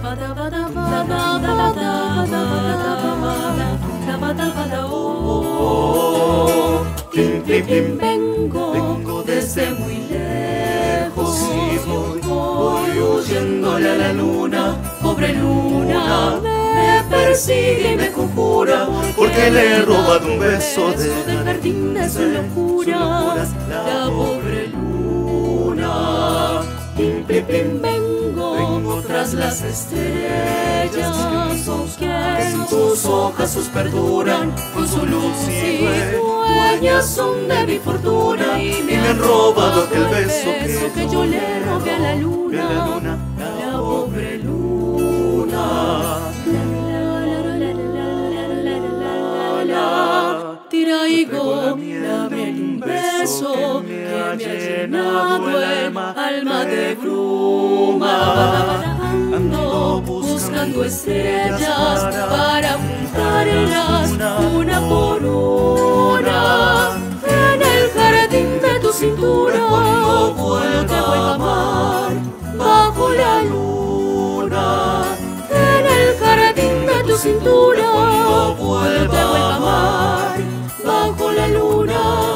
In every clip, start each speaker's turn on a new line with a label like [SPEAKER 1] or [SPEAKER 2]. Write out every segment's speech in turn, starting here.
[SPEAKER 1] Vengo desde muy lejos, voy huyéndole a la luna, pobre luna, me persigue y me conjura, porque le he robado un beso del jardín de su locura, la pobre luna. Vengo tras las estrellas, que en sus ojos perduran, con su luz y dueñas son de mi fortuna, y me han robado aquel beso que yo le robé a la luna, la pobre luna. Traigo la miel y un beso que me ha llenado el alma de bruma. Ando buscando estrellas para juntarlas una por una. En el jardín de tu cintura te vuelvo a amar bajo la luna. En el jardín de tu cintura te vuelvo a amar bajo la luna.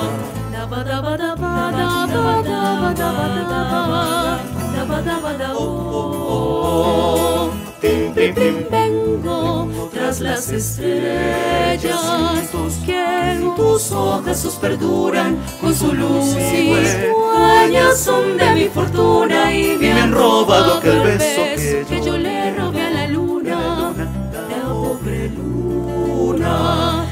[SPEAKER 1] Vengo tras las estrellas que en tus ojos perduran, con su luz y dueñas son de mi fortuna, y me han robado aquel beso que yo le robé a la luna, la pobre luna.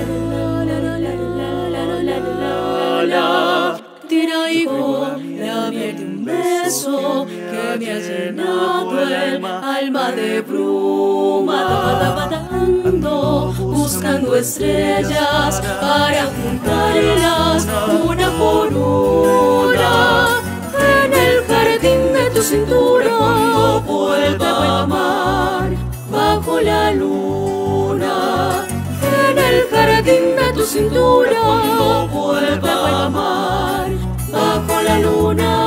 [SPEAKER 1] Traigo la miel de un beso que me ha llenado el alma de bruma. Ando buscando estrellas para juntarlas una por una. En el jardín de tu cintura te vuelvo a amar bajo la luna. En el jardín de tu cintura te vuelvo a amar bajo la luna.